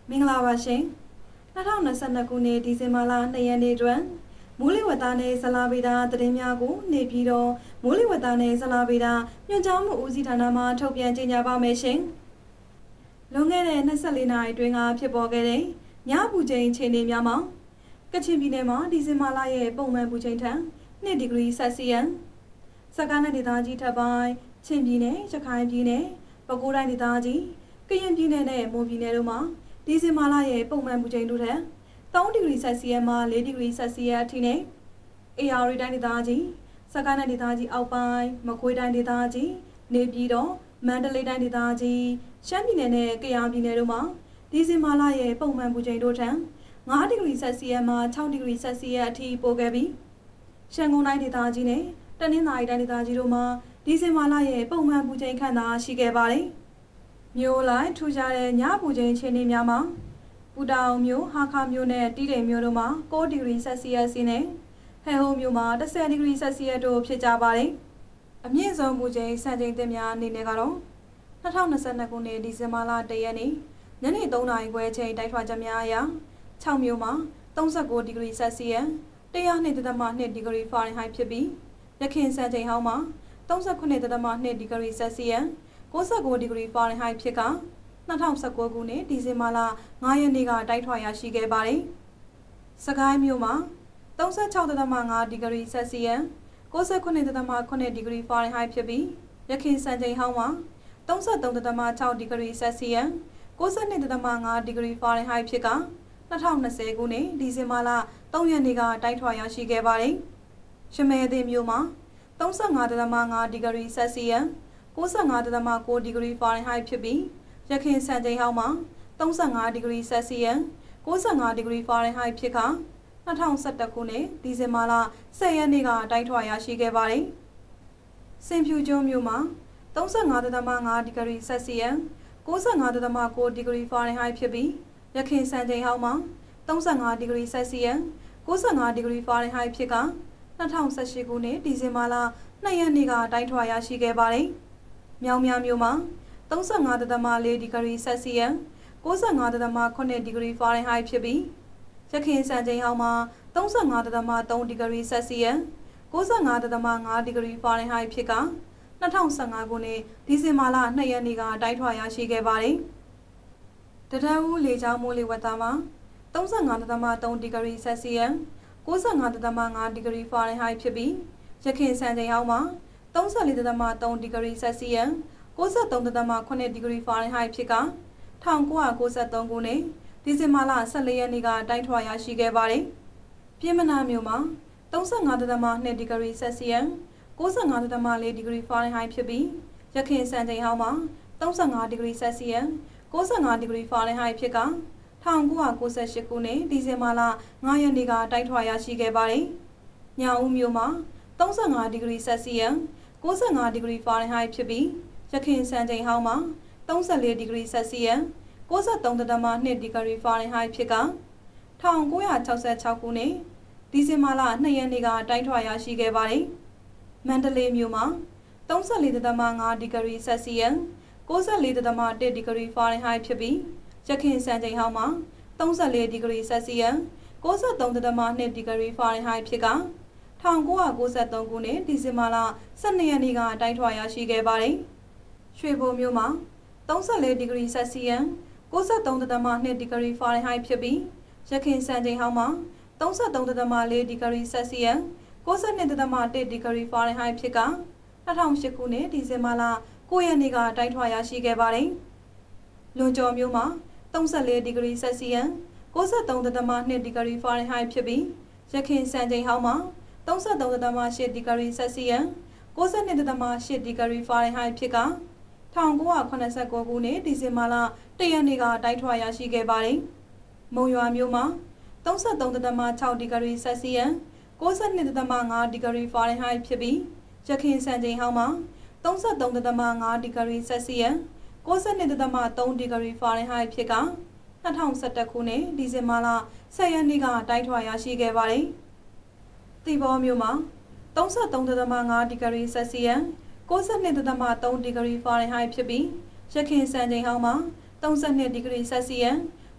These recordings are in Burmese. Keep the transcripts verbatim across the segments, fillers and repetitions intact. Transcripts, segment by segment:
မင်္ဂလာပါရှင်၂၀၂၂ခုနှစ်ဒီဇင်ဘာလ၂ရက်နေ့တွင်မိုးလေဝသနဲ့ဇလဗေဒသတင်းများကိုနေပြည်တော်မိုးလေဝသနဲ့ဇလဗေဒညွှန်ကြားမှုဦးစီးဌာနမှထုတ်ပြန်ကြေညာပါမယ်ရှင်လွန်ခဲ့တဲ့၂၄နာရီအတွင်းကဖြစ်ပေါ်ခဲ့တဲ့ညပူချိန်အခြေအနေများမှာကချင်ပြည်နယ်မှာဒီဇင်ဘာလရဲ့ပုံမှန်ပူချိန်ထက်၂ဒီဂရီဆယ်စီယပ်စကိုင်းဒေသကြီးထပ်ပိုင်းချင်းပြည်နယ်ရခိုင်ပြည်နယ်ပဲခူးတိုင်းဒေသကြီးကရင်ပြည်နယ်နဲ့မွန်ပြည်နယ်တို့မှာဒီဇင်ဘာလရဲ့ပုံမှန်ပူချိန်တို့ထက်၃ဒီဂရီဆယ်စီယပ်မှ၄ဒီဂရီဆယ်စီယပ်အထိနဲ့အေရရီတိုင်းဒေသကြီးစကိုင်းဒေသကြီးအောက်ပိုင်းမကွေးတိုင်းဒေသကြီးနေပြည်တော်မန္တလေးတိုင်းဒေသကြီးရှမ်းပြည်နယ်နဲ့ကယားပြည်နယ်တို့မှာဒီဇင်ဘာလရဲ့ပုံမှန်ပူချိန်တို့ထက်၅ဒီဂရီဆယ်စီယပ်မှ၆ဒီဂရီဆယ်စီယပ်အထိပိုခဲ့ပြီးရှမ်းကုန်းတိုင်းဒေသကြီးနဲ့တနင်္သာရီတိုင်းဒေသကြီးတို့မှာဒီဇင်ဘာလရဲ့ပုံမှန်ပူချိန်ခန့်သာရှိခဲ့ပါတယ်။မြို့လိုက်ထူခြားတဲ့ညပူချိန်အခြေအနေများမှာပူတောင်မြို့ဟာခါမြို့နဲ့တီးတိမ်မြို့တို့မှာ၉ဒီဂရီဆယ်စီယပ်စီနဲ့ဟဲဟိုမြို့မှာ၁၀ဒီဂရီဆယ်စီယပ်တို့ဖြစ်ကြပါတယ်။အမြင့်ဆုံးပူချိန်စံချိန်သစ်များအနေနဲ့ကတော့၂၀၂၂ခုနှစ်ဒီဇင်ဘာလ၁ရက်နေ့ညနေ၃နာရီခွဲချိန်တိုက်ထွာချက်များအရ၆မြို့မှာ၃၉ဒီဂရီဆယ်စီယပ်၁၀၂.၂ဒီဂရီဖာရင်ဟိုက်ဖြစ်ပြီးရခိုင်စံချိန်ဟောင်းမှာ၃၉.၂ဒီဂရီဆယ်စီယပ်၉၉ဒီဂရီဖာရင်ဟိုက်ဖြစ်က၂၀၁၉ခုနှစ်ဒီဇင်ဘာလ၅ရက်နေ့ကတိုက်ထွာရရှိခဲ့ပါတယ်။စကိုင်းမြို့မှာ၃၆.၅ဒီဂရီဆယ်စီယပ်၉၉.၇ဒီဂရီဖာရင်ဟိုက်ဖြစ်ပြီးရခိုင်စံချိန်ဟောင်းမှာ၃၃.၆ဒီဂရီဆယ်စီယပ်၉၂.၅ဒီဂရီဖာရင်ဟိုက်ဖြစ်က၂၀၂၀ခုနှစ်ဒီဇင်ဘာလ၃ရက်နေ့ကတိုက်ထွာရရှိခဲ့ပါတယ်။ရမဲသိမြို့မှာ၃၅.၅ဒီဂရီဆယ်စီယပ်၉၅.၉ဒီဂရီဖာရင်ဟိုက်ဖြစ်ပြီးရခိုင်စံချိန်ဟောင်းမှာ၃၅ဒီဂရီဆယ်စီယပ်၉၅ဒီဂရီဖာရင်ဟိုက်ဖြစ်က၂၀၁၁ခုနှစ်ဒီဇင်ဘာလ၁၀ရက်နေ့ကတိုက်ထွာရရှိခဲ့ပါတယ်။စင်ဖြူကျွန်းမြို့မှာ၃၅.၅ဒီဂရီဆယ်စီယပ်၉၅.၉ဒီဂရီဖာရင်ဟိုက်ဖြစ်ပြီးရခိုင်စံချိန်ဟောင်းမှာ၃၅ဒီဂရီဆယ်စီယပ်၉၅ဒီဂရီဖာရင်ဟိုက်ဖြစ်က၂၀၁၈ခုနှစ်ဒီဇင်ဘာလ၂ရက်နေ့ကတိုက်ထွာရရှိခဲ့ပါတယ်။မြောင်မြမြို့မှာ၃၅.၄ဒီဂရီဆယ်စီယပ်၉၅.၇ဒီဂရီဖာရင်ဟိုက်ဖြစ်ပြီးရခိုင်စံချိန်ဟောင်းမှာ၃၅.၃ဒီဂရီဆယ်စီယပ်၉၅.၅ဒီဂရီဖာရင်ဟိုက်ဖြစ်က၂၀၁၅ခုနှစ်ဒီဇင်ဘာလ၂ရက်နေ့ကတိုက်ထွာရရှိခဲ့ပါတယ်။တဒန်းဦးလေကြောင်းမိုးလေဝသမှာ၃၅.၃ဒီဂရီဆယ်စီယပ်၉၅.၅ဒီဂရီဖာရင်ဟိုက်ဖြစ်ပြီးရခိုင်စံချိန်ဟောင်းမှာ၃၄.၃ဒီဂရီဆယ်စီယပ်၉၃.၇ဒီဂရီဖာရင်ဟိုက်ဖြစ်က၁၉၉၃ခုနှစ်ဒီဇင်ဘာလ၁၄ရက်နေ့ကတိုက်ထွာရရှိခဲ့ပါတယ်။ပြည်မနာမြို့မှာ၃၅.၂ဒီဂရီဆယ်စီယပ်၉၅.၄ဒီဂရီဖာရင်ဟိုက်ဖြစ်ပြီးရခိုင်စံချိန်ဟောင်းမှာ၃၅ဒီဂရီဆယ်စီယပ်၉၅ဒီဂရီဖာရင်ဟိုက်ဖြစ်က၁၉၉၈ခုနှစ်ဒီဇင်ဘာလ၅ရက်နေ့ကတိုက်ထွာရရှိခဲ့ပါတယ်။ညောင်ဦးမြို့မှာ၃၅ဒီဂရီဆယ်စီယပ်၉၅ဒီဂရီဖာရင်ဟိုက်ဖြစ်ပြီးရခိုင်စံချိန်ဟောင်းမှာ၃၄ဒီဂရီဆယ်စီယပ်၉၃.၂ဒီဂရီဖာရင်ဟိုက်ဖြစ်က၁၉၆၆ခုနှစ်ဒီဇင်ဘာလ၂ရက်နေ့ကတိုက်ထွာရရှိခဲ့ပါတယ်။မန္တလေးမြို့မှာ၃၄.၅ဒီဂရီဆယ်စီယပ်၉၄.၁ဒီဂရီဖာရင်ဟိုက်ဖြစ်ပြီးရခိုင်စံချိန်ဟောင်းမှာ၃၄ဒီဂရီဆယ်စီယပ်၉၃.၂ဒီဂရီဖာရင်ဟိုက်ဖြစ်က၁၉၉၃ခုနှစ်ဒီဇင်ဘာလ၁၂ရက်နေ့ကတိုက်ထွာရရှိခဲ့ပါတယ်။ရွှေဘိုမြို့မှာ၃၄ဒီဂရီဆယ်စီယပ်၉၃.၂ဒီဂရီဖာရင်ဟိုက်ဖြစ်ပြီးရခိုင်စံချိန်ဟောင်းမှာ၃၃.၄ဒီဂရီဆယ်စီယပ်၉၂.၁ဒီဂရီဖာရင်ဟိုက်ဖြစ်က၂၀၀၈ခုနှစ်ဒီဇင်ဘာလ၉ရက်နေ့ကတိုက်ထွာရရှိခဲ့ပါတယ်။လွန်ကျော်မြို့မှာ၃၄ဒီဂရီဆယ်စီယပ်၉၃.၂ဒီဂရီဖာရင်ဟိုက်ဖြစ်ပြီးရခိုင်စံချိန်ဟောင်းမှာ၃၃.၈ဒီဂရီဆယ်စီယပ်၉၂.၈ဒီဂရီဖာရင်ဟိုက်ဖြစ်က၁၉၇၉ခုနှစ်ဒီဇင်ဘာလ၁ရက်နေ့ကတိုက်ထွာရရှိခဲ့ပါတယ်။မုံရွာမြို့မှာ၃၃.၆ဒီဂရီဆယ်စီယပ်၉၂.၅ဒီဂရီဖာရင်ဟိုက်ဖြစ်ပြီးရခိုင်စံချိန်ဟောင်းမှာ၃၃.၅ဒီဂရီဆယ်စီယပ်၉၂.၃ဒီဂရီဖာရင်ဟိုက်ဖြစ်က၂၀၁၁ခုနှစ်ဒီဇင်ဘာလ၁၀ရက်နေ့ကတိုက်ထွာရရှိခဲ့ပါတယ်။သီပေါမြို့မှာ၃၃.၅ဒီဂရီဆယ်စီယပ်၉၂.၃ဒီဂရီဖာရင်ဟိုက်ဖြစ်ပြီးရခိုင်စံချိန်ဟောင်းမှာ၃၂ဒီဂရီဆယ်စီယပ်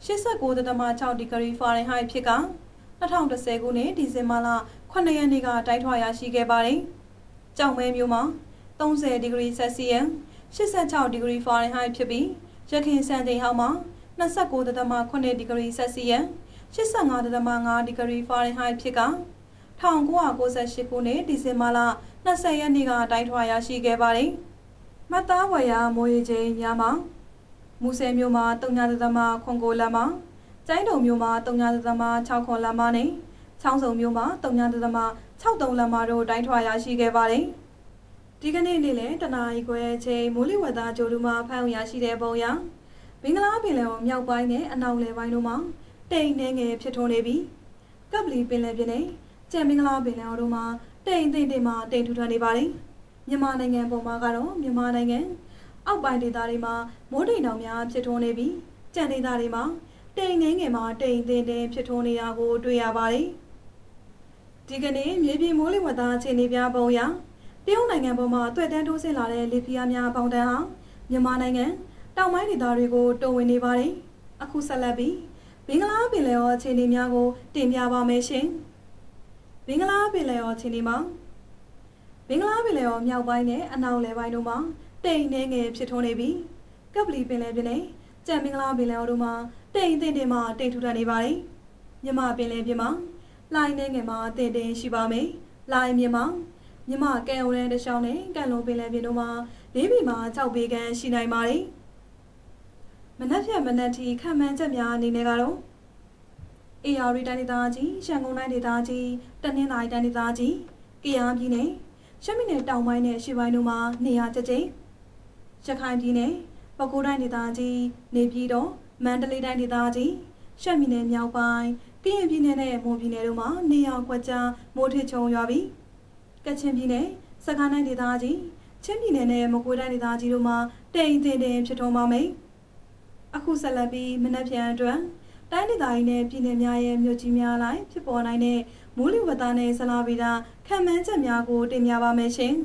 ရှစ်ဆယ့်ကို ဒသမ ၆ ဒီဂရီဖာရင်ဟိုက်ဖြစ်က၂၀၁၀ခုနှစ်ဒီဇင်ဘာလခုနှစ်ရက်နေ့ကတိုက်ထွာရရှိခဲ့ပါတယ်။ကြောင်မဲမြို့မှာ၃၀ဒီဂရီဆယ်စီယပ်ရှစ်ဆယ့်၆ဒီဂရီဖာရင်ဟိုက်ဖြစ်ပြီးရခိုင်စံချိန်ဟောင်းမှာ၂၉ဒသမ ၇ ဒီဂရီဆယ်စီယပ်ရှစ်ဆယ့်၅ဒသမ ၅ ဒီဂရီဖာရင်ဟိုက်ဖြစ်က၁၉၉၈ခုနှစ်ဒီဇင်ဘာလ၂၀ရက်နေ့ကတိုက်ထွာရရှိခဲ့ပါတယ်။မတ်သားဝရမိုးရေချိန်များမှာမူဆယ်မြို့မှာ၃ဒသမ ၇ ကိုလမ်းမှာကျိုင်းတုံမြို့မှာ၃ဒသမ ၆ ခွန်လမ်းမှာနဲ့ချောင်းစုံမြို့မှာ၃ဒသမ ၆ သုံးလမ်းမှာတို့တိုက်ထွာရရှိခဲ့ပါတယ်။ဒီကနေ့နေ့လယ်တနာရီခွဲချိန်မိုးလေဝသကြိုးတူမှာဖမ်းရရှိတဲ့ပုံရမင်္ဂလာပင်လယ်ော်မြောက်ပိုင်းနဲ့အနောက်လယ်ပိုင်းတို့မှာတိမ်နှဲငယ်ဖြစ်ထွန်းနေပြီးကပ်ပလီပင်လယ်ပြင်နဲ့ကျန်မင်္ဂလာပင်လယ်ော်တို့မှာတိမ်သိမ့်တိမ်မှာတိမ်ထူထန်နေပါတယ်။မြန်မာနိုင်ငံပေါ်မှာကတော့မြန်မာနိုင်ငံအောက်ပိုင်းဒေသတွေမှာမိုးတိမ်တောင်များဖြစ်ထွန်းနေပြီးကျန်ဒေသတွေမှာတိမ်နှဲငယ်မှာတိမ်သိမ့်တိမ်ဖြစ်ထွန်းနေတာကိုတွေ့ရပါတယ်။ဒီကနေ့မြေပြင်မိုးလေဝသအခြေအနေပြပုံရတရုတ်နိုင်ငံပေါ်မှာတွေ့တန်းထိုးဆင်းလာတဲ့လေဖိအားများပေါင်းတန်းဟာမြန်မာနိုင်ငံတောင်ပိုင်းဒေသတွေကိုတုံ့ဝင်နေပါတယ်။အခုဆက်လက်ပြီးဘင်္ဂလားပင်လယ်ော်အခြေအနေများကိုတင်ပြပါမယ်ရှင်။ဘင်္ဂလားပင်လယ်ော်အခြေအနေမှာဘင်္ဂလားပင်လယ်ော်မြောက်ပိုင်းနဲ့အနောက်လယ်ပိုင်းတို့မှာတိမ်နှဲငယ်ဖြစ်ထွန်းနေပြီးကပ်ပလီပင်လယ်ပြင်နဲ့ကျန်မင်္ဂလာပင်လယ်ော်တို့မှာတိမ်သိမ့်တိမ်မှာတိမ်ထူထန်နေပါတယ်။မြမပင်လယ်ပြင်မှာလိုင်းနှဲငယ်မှာတိမ်တိမ်ရှိပါမယ်။လိုင်းမြမှာမြမကဲအုံရဲတရှောင်းနဲ့ကန်လုံးပင်လယ်ပြင်တို့မှာလေးပေမှာ၆ပေခန့်ရှိနိုင်ပါတယ်။မနက်ဖြန်မနက်ထိခံမှန်းချက်များအနေနဲ့ကတော့အေရရီတိုင်းဒေသကြီး၊ရှမ်းကုန်းတိုင်းဒေသကြီး၊တနင်္သာရီတိုင်းဒေသကြီး၊ကယားပြည်နယ်၊ရှမ်းပြည်နယ်တောင်ပိုင်းနဲ့ရှေ့ပိုင်းတို့မှာနေရာကျကျရခိုင်ပြည်နယ်၊ပဲခူးတိုင်းဒေသကြီး၊နေပြည်တော်၊မန္တလေးတိုင်းဒေသကြီး၊ရှမ်းပြည်နယ်မြောက်ပိုင်း၊ကရင်ပြည်နယ်နဲ့မွန်ပြည်နယ်တို့မှာနေရာကွက်ကြားမိုးထစ်ချုံရွာပြီးကချင်ပြည်နယ်၊စကိုင်းတိုင်းဒေသကြီး၊ချင်းပြည်နယ်နဲ့မကွေးတိုင်းဒေသကြီးတို့မှာတိမ်သိမ့်တိမ်ဖြစ်ထွန်းပါမယ်။အခုဆက်လက်ပြီးမနက်ဖြန်အတွက်တိုင်းဒေသကြီးနဲ့ပြည်နယ်များရဲ့မြို့ကြီးများလိုက်ဖြစ်ပေါ်နိုင်တဲ့မိုးလေဝသနဲ့ဇလဗေဒခံမှန်းချက်များကိုတင်ပြပါမယ်ရှင်။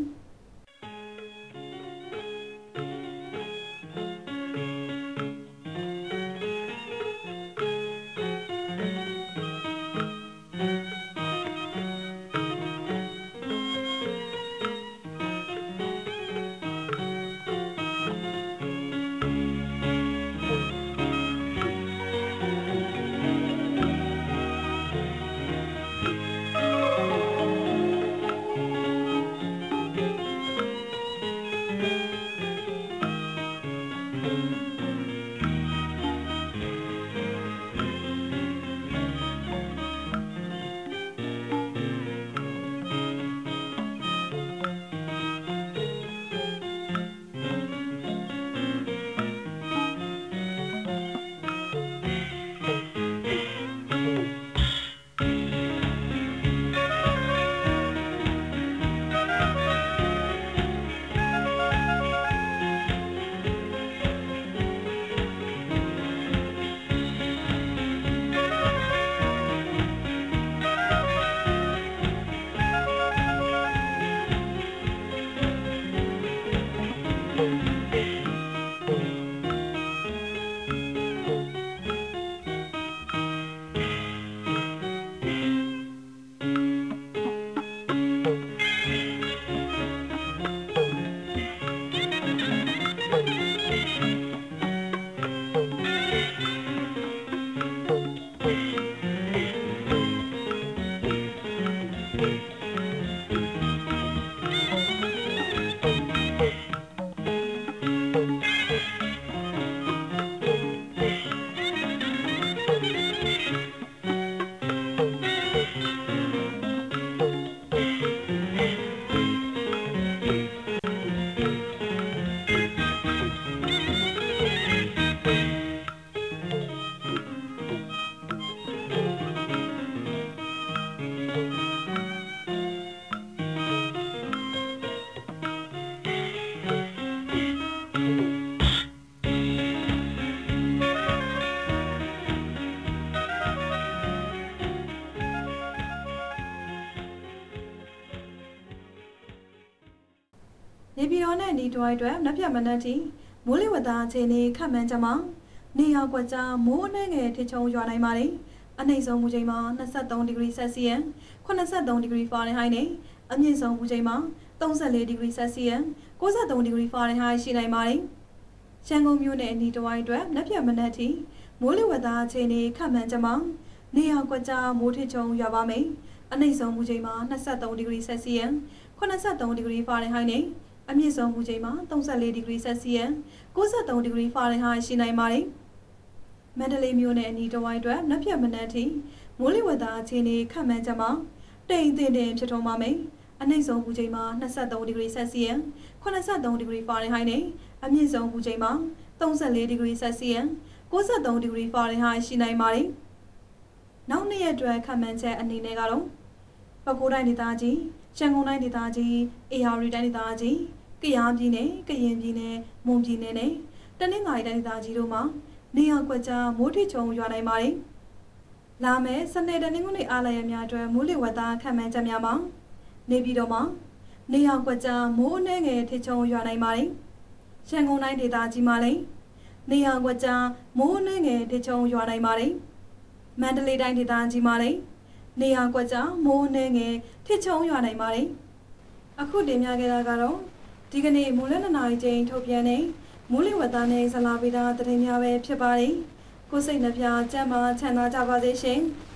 နေပြည်တော်နဲ့နီတွိုင်းအတွက်နက်ဖြန်မနက်ထိမိုးလေဝသအခြေအနေခန့်မှန်းချက်မှာနေရာကွက်ကြားမိုးအနှဲငယ်ထစ်ချုံရွာနိုင်ပါတယ်အနှိမ့်ဆုံးမူချိန်မှာ၂၃ဒီဂရီဆက်စီယံ၈၃ဒီဂရီဖာရင်ဟိုက်နဲ့အမြင့်ဆုံးမူချိန်မှာ၃၄ဒီဂရီဆက်စီယံ၉၃ဒီဂရီဖာရင်ဟိုက်ရှိနိုင်ပါတယ်ရန်ကုန်မြို့နယ်အနီးတစ်ဝိုက်အတွက်လက်ပြမနက်ထိမိုးလေဝသအခြေအနေခန့်မှန်းချက်မှာနေရာကွက်ကြားမိုးထစ်ချုံရွာပါမယ်အနှိမ့်ဆုံးမူချိန်မှာ၂၃ဒီဂရီဆက်စီယံ၈၃ဒီဂရီဖာရင်ဟိုက်နဲ့အမြင့်ဆုံးမူချိန်မှာ၃၄ဒီဂရီဆက်စီယံ၉၃ဒီဂရီဖာရင်ဟိုက်ရှိနိုင်ပါတယ်မန္တလေးမြို့နယ်အနီးတစ်ဝိုက်အတွက်လက်ပြမနက်ထိမိုးလေဝသအခြေအနေခန့်မှန်းချက်မှာတိမ်တင်တင်ဖြစ်ထွန်းပါမယ်အနှိမ့်ဆုံးမူချိန်မှာ၂၃ဒီဂရီဆက်စီယံ၈၃ဒီဂရီဖာရင်ဟိုက်နဲ့အမြင့်ဆုံးမူချိန်မှာ၃၄ဒီဂရီဆက်စီယံ၉၃ဒီဂရီဖာရင်ဟိုက်ရှိနိုင်ပါတယ်နောက်နေ့ရက်အတွက်ခန့်မှန်းချက်အနေနဲ့ကတော့ပဲခူးတိုင်းဒေသကြီးရန်ကုန်တိုင်းဒေသကြီးအေရဝတီတိုင်းဒေသကြီးကယားပြည်နယ်ကရင်ပြည်နယ်မွန်ပြည်နယ်နဲ့တနင်္သာရီတိုင်းဒေသကြီးတို့မှာနေရာကွက်ကြားမိုးထစ်ချုံရွာနိုင်ပါတယ်လာမယ့်စနေတနင်္ဂနွေအားလျက်များအတွက်မိုးလေဝသခန့်မှန်းချက်များမှာနေပြည်တော်မှာနေရာကွက်ကြားမိုးအနှဲငယ်ထစ်ချုံရွာနိုင်ပါတယ်ရန်ကုန်တိုင်းဒေသကြီးမှာလည်းနေရာကွက်ကြားမိုးအနှဲငယ်ထစ်ချုံရွာနိုင်ပါတယ်မန္တလေးတိုင်းဒေသကြီးမှာလည်းနေရာကွက်ကြားမိုးအနှဲငယ်ထစ်ချုံရွာနိုင်ပါတယ်အခုတင်ပြခဲ့တာကတော့ဒီကနေ့မိုးလင်းနှစ်နာရီချိန်ထုတ်ပြန်တဲ့မိုးလေဝသနဲ့ဇလာဗေဒသတင်းများပဲဖြစ်ပါတယ်ကိုစိတ်နှပြကျန်းမာချမ်းသာကြပါစေရှင်